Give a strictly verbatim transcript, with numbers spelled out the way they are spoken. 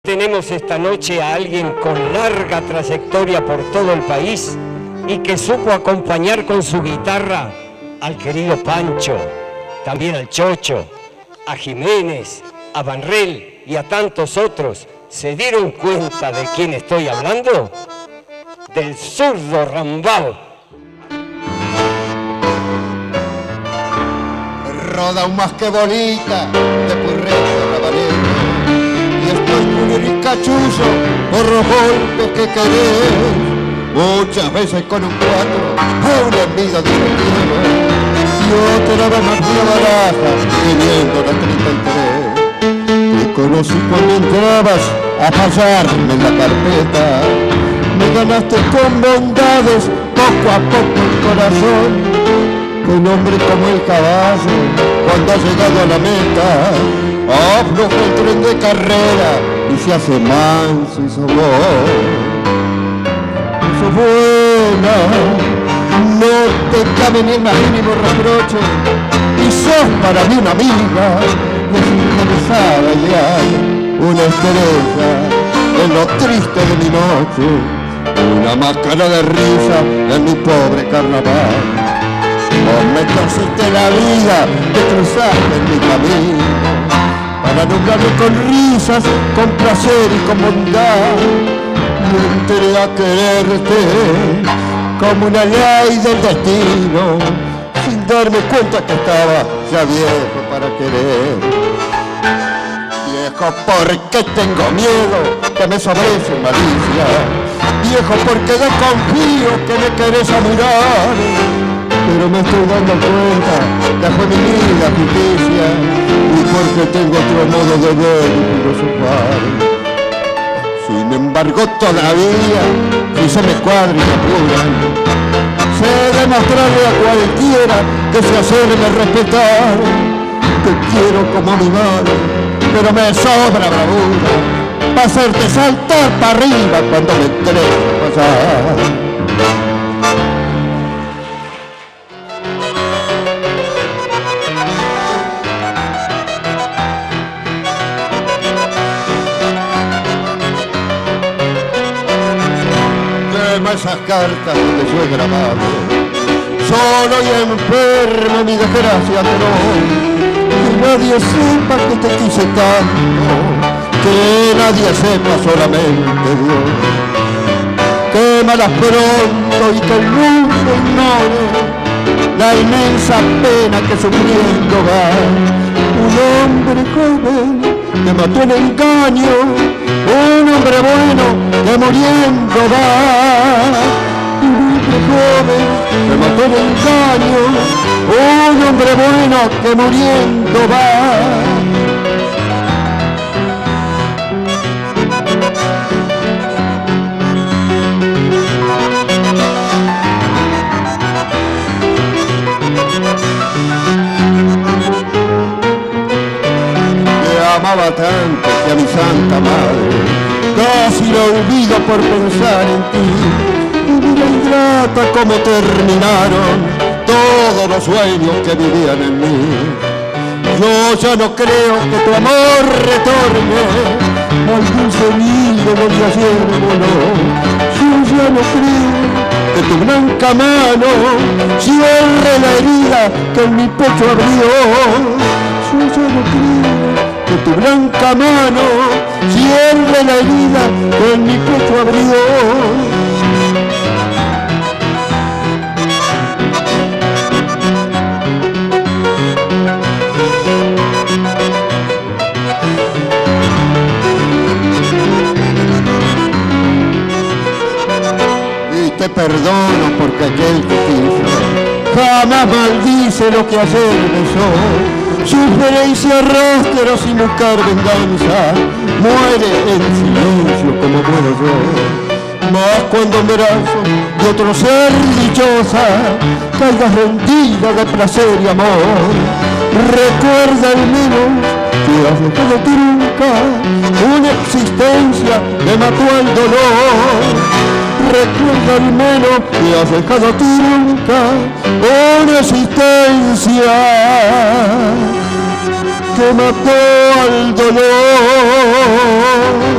Tenemos esta noche a alguien con larga trayectoria por todo el país y que supo acompañar con su guitarra al querido Pancho, también al Chocho, a Jiménez, a Banrel y a tantos otros. ¿Se dieron cuenta de quién estoy hablando? Del zurdo Rambao. Roda un más que bolita de purrete rabanero, y estoy muy ricachuzo por los golpes que querés. Muchas veces con un cuatro a una envidia de un cielo, yo te daba más una baraja teniendo la treinta y tres. Te conocí cuando entrabas a pasarme en la carpeta, me ganaste con bondades poco a poco el corazón. Un hombre como el caballo, cuando ha llegado a la meta, afloja el tren de carrera y se hace manso y sobón. Sos buena, no te cabe ni el más mínimo reproche, y sos para mí una amiga desinteresada y leal, una estrella en lo triste de mi noche, una máscara de risa en mi pobre carnaval. Vos me torciste la vida, te cruzaste en mi camino, para nombrarme con risas, con placer y con bondad. Me enteré a quererte como una ley del destino, sin darme cuenta que estaba ya viejo para querer. Viejo porque tengo miedo que me sobrese malicia, viejo porque desconfío que me querés a mirar. Pero me estoy dando cuenta que fue mi vida justicia, y porque tengo otro modo de ver y filosofar. Sin embargo todavía, si se me cuadra y me apuran, sé demostrarle a cualquiera que se hacerme respetar. Te quiero como mi madre, pero me sobra bravura para hacerte saltar para arriba cuando me tenés que pasar. Esas cartas donde yo he grabado, solo y enfermo mi desgracia te doy, que nadie sepa que te quise tanto, que nadie sepa solamente Dios. Quémalas pronto y que el mundo ignore la inmensa pena que sufriendo va un hombre joven que mató el engaño, un hombre bueno que muriendo va. Un hombre joven que mató el engaño, un hombre bueno que muriendo va. Amaba tanto que a mi santa madre casi lo olvido por pensar en ti. Y mira ingrata como terminaron todos los sueños que vivían en mí. Yo ya no creo que tu amor retorne al dulce nido donde ayer voló. Yo ya no creo que tu blanca mano cierre la herida que en mi pecho abrió. Yo ya no creo que tu blanca mano cierre la herida que en mi pecho abrió. Y te perdono porque aquel que quiso jamás maldice lo que ayer besó. Sufre y se arrastra pero sin buscar venganza, muere en silencio como muero yo. Mas cuando en brazos de otro ser dichosa caigas rendida de placer y amor, recuerda al menos que has dejado trunca una existencia que mató el dolor. Recuerda al menos que has dejado trunca una existencia que mató al dolor.